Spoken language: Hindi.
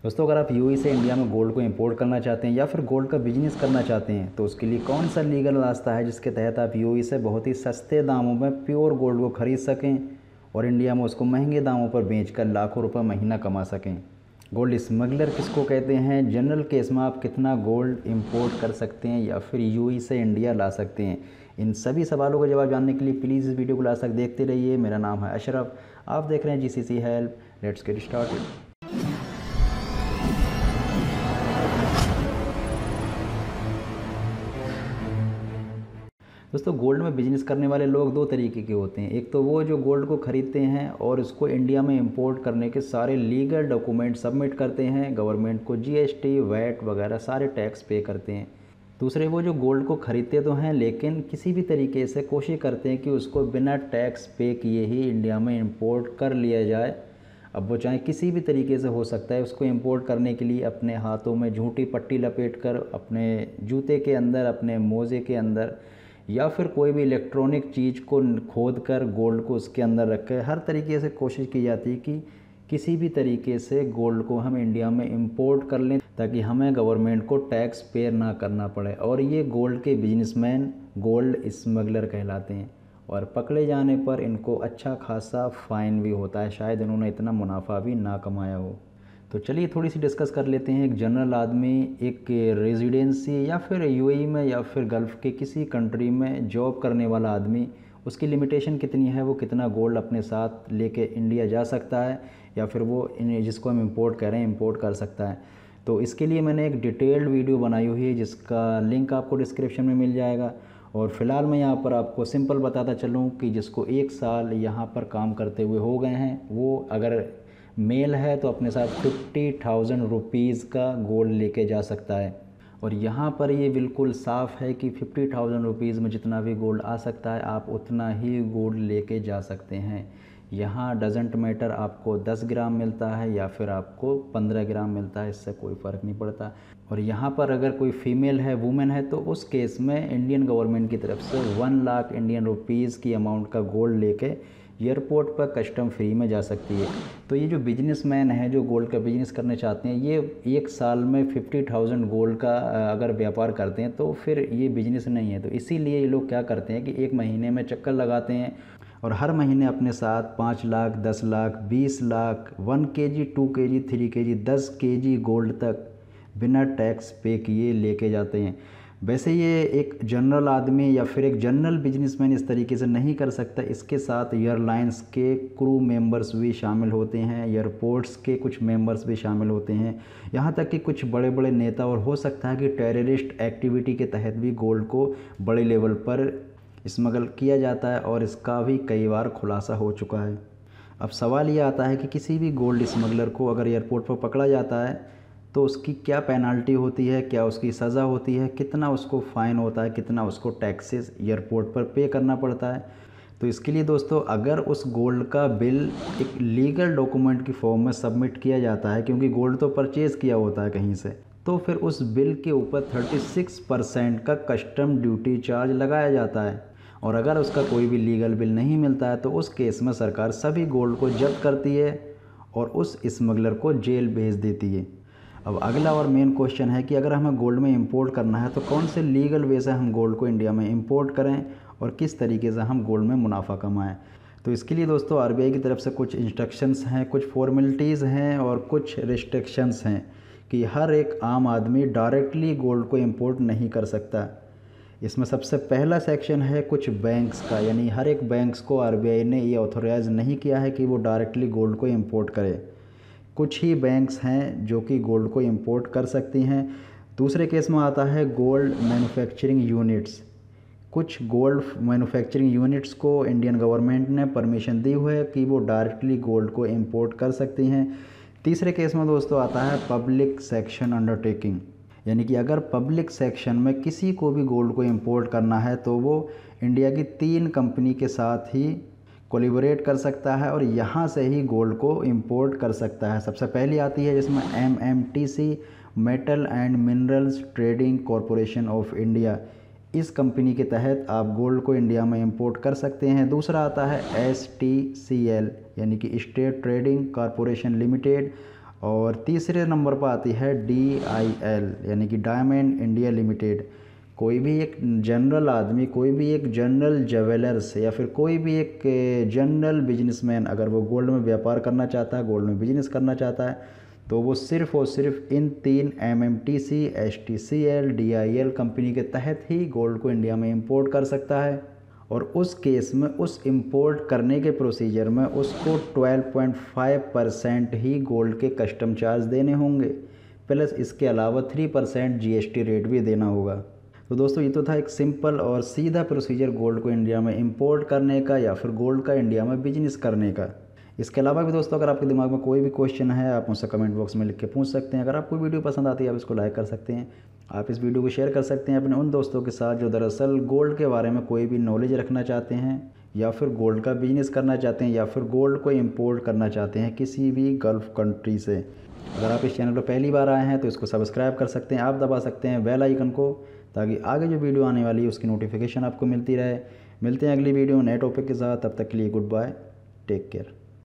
दोस्तों, अगर आप यूएई से इंडिया में गोल्ड को इंपोर्ट करना चाहते हैं या फिर गोल्ड का बिजनेस करना चाहते हैं तो उसके लिए कौन सा लीगल रास्ता है जिसके तहत आप यूएई से बहुत ही सस्ते दामों में प्योर गोल्ड को ख़रीद सकें और इंडिया में उसको महंगे दामों पर बेचकर लाखों रुपए महीना कमा सकें। गोल्ड स्मगलर किसको कहते हैं, जनरल केस में आप कितना गोल्ड इंपोर्ट कर सकते हैं या फिर यूएई से इंडिया ला सकते हैं, इन सभी सवालों का जवाब जानने के लिए प्लीज़ इस वीडियो को लास्ट तक देखते रहिए। मेरा नाम है अशरफ, आप देख रहे हैं GCC help. Let's get started. दोस्तों, गोल्ड में बिजनेस करने वाले लोग दो तरीके के होते हैं। एक तो वो जो गोल्ड को ख़रीदते हैं और उसको इंडिया में इंपोर्ट करने के सारे लीगल डॉक्यूमेंट सबमिट करते हैं, गवर्नमेंट को जीएसटी वैट वगैरह सारे टैक्स पे करते हैं। दूसरे वो जो गोल्ड को ख़रीदते तो हैं लेकिन किसी भी तरीके से कोशिश करते हैं कि उसको बिना टैक्स पे किए ही इंडिया में इंपोर्ट कर लिया जाए। अब वो चाहे किसी भी तरीके से हो सकता है, उसको इंपोर्ट करने के लिए अपने हाथों में झूठी पट्टी लपेट कर, अपने जूते के अंदर, अपने मोजे के अंदर, या फिर कोई भी इलेक्ट्रॉनिक चीज़ को खोद कर गोल्ड को उसके अंदर रख कर हर तरीके से कोशिश की जाती है कि किसी भी तरीके से गोल्ड को हम इंडिया में इंपोर्ट कर लें ताकि हमें गवर्नमेंट को टैक्स पे ना करना पड़े। और ये गोल्ड के बिजनेसमैन गोल्ड स्मगलर कहलाते हैं और पकड़े जाने पर इनको अच्छा खासा फ़ाइन भी होता है, शायद इन्होंने इतना मुनाफा भी ना कमाया हो। तो चलिए थोड़ी सी डिस्कस कर लेते हैं। एक जनरल आदमी एक रेजिडेंसी या फिर यूएई में या फिर गल्फ़ के किसी कंट्री में जॉब करने वाला आदमी, उसकी लिमिटेशन कितनी है, वो कितना गोल्ड अपने साथ लेके इंडिया जा सकता है या फिर वो जिसको हम इंपोर्ट कर रहे हैं इंपोर्ट कर सकता है। तो इसके लिए मैंने एक डिटेल्ड वीडियो बनाई हुई है जिसका लिंक आपको डिस्क्रिप्शन में मिल जाएगा। और फ़िलहाल मैं यहाँ पर आपको सिंपल बताता चलूँ कि जिसको 1 साल यहाँ पर काम करते हुए हो गए हैं, वो अगर मेल है तो अपने साथ 50,000 रुपीज़ का गोल्ड लेके जा सकता है। और यहाँ पर ये बिल्कुल साफ़ है कि 50,000 रुपीज़ में जितना भी गोल्ड आ सकता है आप उतना ही गोल्ड लेके जा सकते हैं। यहाँ डजेंट मैटर आपको 10 ग्राम मिलता है या फिर आपको 15 ग्राम मिलता है, इससे कोई फ़र्क नहीं पड़ता। और यहाँ पर अगर कोई फ़ीमेल है, वुमेन है, तो उस केस में इंडियन गवर्नमेंट की तरफ से 1 लाख इंडियन रुपीज़ की अमाउंट का गोल्ड लेके एयरपोर्ट पर कस्टम फ्री में जा सकती है। तो ये जो बिजनेसमैन है जो गोल्ड का बिज़नेस करना चाहते हैं, ये 1 साल में 50,000 गोल्ड का अगर व्यापार करते हैं तो फिर ये बिजनेस नहीं है। तो इसीलिए ये लोग क्या करते हैं कि 1 महीने में चक्कर लगाते हैं और हर महीने अपने साथ 5 lakh, 10 lakh, 20 lakh, 1 KG, 2 KG, 3 KG, 10 KG gold तक बिना टैक्स पे किए लेके जाते हैं। वैसे ये एक जनरल आदमी या फिर एक जनरल बिजनेसमैन इस तरीके से नहीं कर सकता। इसके साथ एयरलाइंस के क्रू मेंबर्स भी शामिल होते हैं, एयरपोर्ट्स के कुछ मेंबर्स भी शामिल होते हैं, यहाँ तक कि कुछ बड़े बड़े नेता, और हो सकता है कि टेररिस्ट एक्टिविटी के तहत भी गोल्ड को बड़े लेवल पर स्मगल किया जाता है और इसका भी कई बार खुलासा हो चुका है। अब सवाल ये आता है कि किसी भी गोल्ड स्मगलर को अगर एयरपोर्ट पर पकड़ा जाता है तो उसकी क्या पेनल्टी होती है, क्या उसकी सज़ा होती है, कितना उसको फ़ाइन होता है, कितना उसको टैक्सेस एयरपोर्ट पर पे करना पड़ता है। तो इसके लिए दोस्तों, अगर उस गोल्ड का बिल एक लीगल डॉक्यूमेंट की फॉर्म में सबमिट किया जाता है, क्योंकि गोल्ड तो परचेज़ किया होता है कहीं से, तो फिर उस बिल के ऊपर 36% का कस्टम ड्यूटी चार्ज लगाया जाता है। और अगर उसका कोई भी लीगल बिल नहीं मिलता है तो उस केस में सरकार सभी गोल्ड को जब्त करती है और उस स्मगलर को जेल भेज देती है। अब अगला और मेन क्वेश्चन है कि अगर हमें गोल्ड में इंपोर्ट करना है तो कौन से लीगल वे से हम गोल्ड को इंडिया में इंपोर्ट करें और किस तरीके से हम गोल्ड में मुनाफा कमाएं। तो इसके लिए दोस्तों आरबीआई की तरफ से कुछ इंस्ट्रक्शंस हैं, कुछ फॉर्मेलिटीज़ हैं और कुछ रिस्ट्रिक्शंस हैं कि हर एक आम आदमी डायरेक्टली गोल्ड को इंपोर्ट नहीं कर सकता। इसमें सबसे पहला सेक्शन है कुछ बैंक्स का, यानी हर एक बैंक्स को आरबीआई ने ये ऑथोराइज़ नहीं किया है कि वो डायरेक्टली गोल्ड को इंपोर्ट करे। कुछ ही बैंक्स हैं जो कि गोल्ड को इंपोर्ट कर सकती हैं। दूसरे केस में आता है गोल्ड मैन्युफैक्चरिंग यूनिट्स। कुछ गोल्ड मैन्युफैक्चरिंग यूनिट्स को इंडियन गवर्नमेंट ने परमिशन दी हुई है कि वो डायरेक्टली गोल्ड को इंपोर्ट कर सकती हैं। तीसरे केस में दोस्तों आता है पब्लिक सेक्शन अंडरटेकिंग, यानी कि अगर पब्लिक सेक्शन में किसी को भी गोल्ड को इंपोर्ट करना है तो वो इंडिया की 3 कंपनी के साथ ही कोलिबोरेट कर सकता है और यहाँ से ही गोल्ड को इंपोर्ट कर सकता है। सबसे पहली आती है जिसमें MMTC, metal and minerals trading corporation of India. इस कंपनी के तहत आप गोल्ड को इंडिया में इंपोर्ट कर सकते हैं। दूसरा आता है STCL, यानी कि स्टेट ट्रेडिंग कॉरपोरेशन लिमिटेड, और तीसरे नंबर पर आती है DIL यानी कि डायमंड इंडिया लिमिटेड। कोई भी एक जनरल आदमी, कोई भी एक जनरल ज्वेलर्स या फिर कोई भी एक जनरल बिजनेसमैन अगर वो गोल्ड में व्यापार करना चाहता है, गोल्ड में बिजनेस करना चाहता है, तो वो सिर्फ़ और सिर्फ इन 3 MMTC, STCL, DIL कंपनी के तहत ही गोल्ड को इंडिया में इंपोर्ट कर सकता है। और उस केस में, उस इंपोर्ट करने के प्रोसीजर में उसको 12.5% ही गोल्ड के कस्टम चार्ज देने होंगे, प्लस इसके अलावा 3% GST रेट भी देना होगा। तो दोस्तों ये तो था एक सिंपल और सीधा प्रोसीजर गोल्ड को इंडिया में इंपोर्ट करने का या फिर गोल्ड का इंडिया में बिजनेस करने का। इसके अलावा भी दोस्तों अगर आपके दिमाग में कोई भी क्वेश्चन है आप मुझसे कमेंट बॉक्स में लिख के पूछ सकते हैं। अगर आपको वीडियो पसंद आती है आप इसको लाइक कर सकते हैं। आप इस वीडियो को शेयर कर सकते हैं अपने उन दोस्तों के साथ जो दरअसल गोल्ड के बारे में कोई भी नॉलेज रखना चाहते हैं या फिर गोल्ड का बिजनेस करना चाहते हैं या फिर गोल्ड को इंपोर्ट करना चाहते हैं किसी भी गल्फ़ कंट्री से। अगर आप इस चैनल पर पहली बार आए हैं तो इसको सब्सक्राइब कर सकते हैं, आप दबा सकते हैं बेल आइकन को, ताकि आगे जो वीडियो आने वाली है उसकी नोटिफिकेशन आपको मिलती रहे। मिलते हैं अगली वीडियो नए टॉपिक के साथ, तब तक के लिए गुड बाय, टेक केयर।